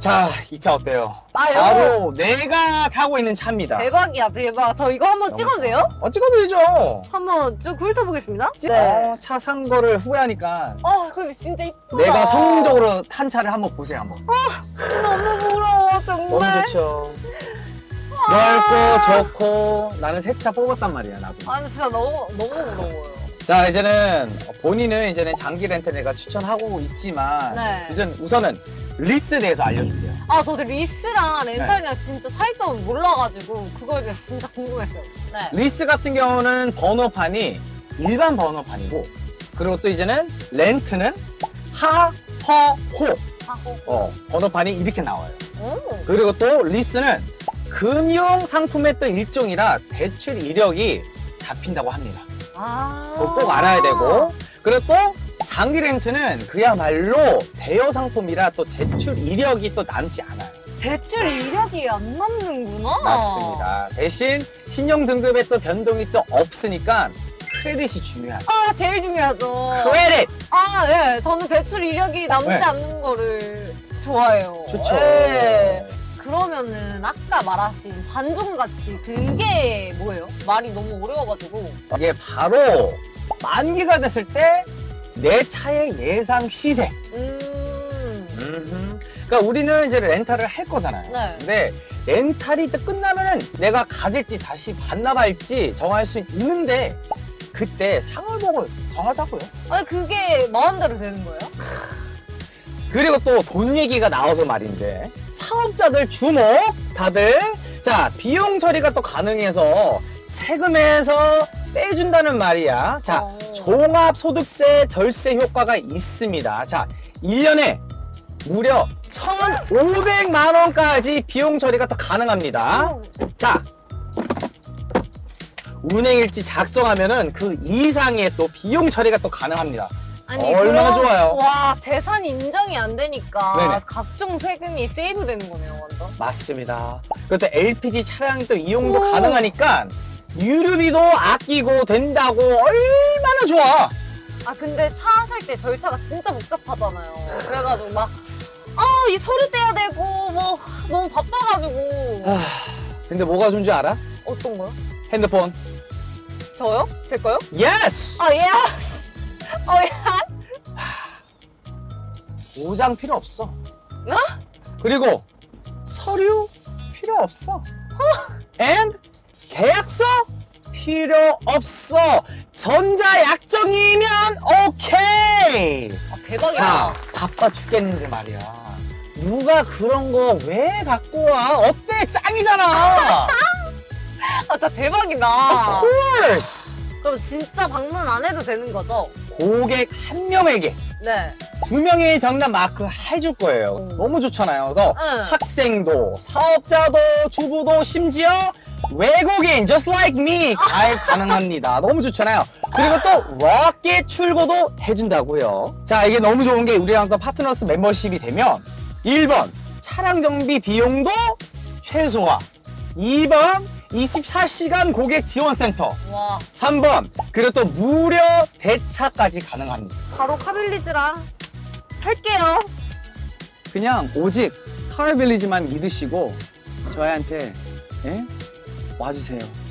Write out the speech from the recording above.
자, 이 차 어때요? 아, 바로 내가 타고 있는 차입니다. 대박이야, 대박. 저 이거 한번 찍어도 돼요? 찍어도 되죠. 한번 쭉 훑어보겠습니다. 차 산 거를 후회하니까 근데 진짜 이쁘다. 내가 성공적으로 탄 차를 한번 보세요, 한번. 너무 부러워, 정말. 너무 좋죠. 넓고 좋고 나는 새 차 뽑았단 말이야, 나도. 아니, 진짜 너무 부러워요. 자, 이제는 본인은 이제는 장기 렌트 내가 추천하고 있지만 네. 이제는 우선은 리스에 대해서 알려줄게요. 저 리스랑 렌탈이랑 진짜 차이점은 몰라가지고 그거에 대해서 진짜 궁금했어요. 네. 리스 같은 경우는 번호판이 일반 번호판이고, 그리고 또 이제는 렌트는 하퍼호 하고. 번호판이 이렇게 나와요. 오. 그리고 또 리스는 금융 상품의 또 일종이라 대출 이력이 잡힌다고 합니다. 그거 꼭 알아야 되고, 그리고 또 장기 렌트는 그야말로 대여 상품이라 또 대출 이력이 또 남지 않아요. 대출 이력이 안 남는구나. 맞습니다. 대신 신용 등급에 또 변동이 또 없으니까 크레딧이 중요하죠. 제일 중요하죠. 크레딧! 네. 저는 대출 이력이 남지 네. 않는 거를 좋아해요. 좋죠. 네. 그러면은 아까 말하신 잔존가치 그게 뭐예요? 말이 너무 어려워가지고. 이게 바로 만기가 됐을 때 내 차의 예상 시세. 그러니까 우리는 이제 렌탈을 할 거잖아요. 네. 근데 렌탈이 또 끝나면은 내가 가질지 다시 반납할지 정할 수 있는데 그때 상을 보고 정하자고요. 아니 그게 마음대로 되는 거예요? 그리고 또 돈 얘기가 나와서 말인데, 사업자들 주목 다들 자 비용 처리가 또 가능해서 세금에서 빼준다는 말이야. 자 종합소득세 절세 효과가 있습니다. 자 1년에 무려 1,500만 원까지 비용 처리가 또 가능합니다. 자 운행일지 작성하면은 그 이상의 또 비용 처리가 또 가능합니다. 아니, 얼마나 좋아요. 와, 재산이 인정이 안 되니까 네네. 각종 세금이 세이브 되는 거네요, 완전. 맞습니다. 그것도 LPG 차량이 또 이용도 오. 가능하니까 유류비도 아끼고 된다고 얼마나 좋아. 근데 차 살 때 절차가 진짜 복잡하잖아요. 그래가지고 막, 이 서류 떼야 되고, 뭐, 너무 바빠가지고. 근데 뭐가 좋은 줄 알아? 어떤 거요? 핸드폰. 저요? 제 거요? 예스! 예스! 보장 필요 없어. 그리고 서류 필요 없어. and 계약서 필요 없어. 전자약정이면 오케이. 대박이다. 자, 바빠 죽겠는데 말이야. 누가 그런 거 왜 갖고 와? 어때? 짱이잖아. 진짜 대박이다. Of course. 그럼 진짜 방문 안 해도 되는 거죠? 고객 한 명에게 네. 2명의 정답 마크 해줄 거예요. 너무 좋잖아요. 그래서 응. 학생도, 사업자도, 주부도, 심지어 외국인, just like me, 다 가능합니다. 너무 좋잖아요. 그리고 또 로켓 출고도 해준다고요. 자, 이게 너무 좋은 게 우리랑 또 파트너스 멤버십이 되면 1번, 차량 정비 비용도 최소화. 2번, 24시간 고객 지원센터. 와. 3번, 그리고 또 무료 대차까지 가능합니다. 바로 카빌리지라 할게요. 그냥 오직 카르빌리지만 믿으시고 저희한테 와주세요.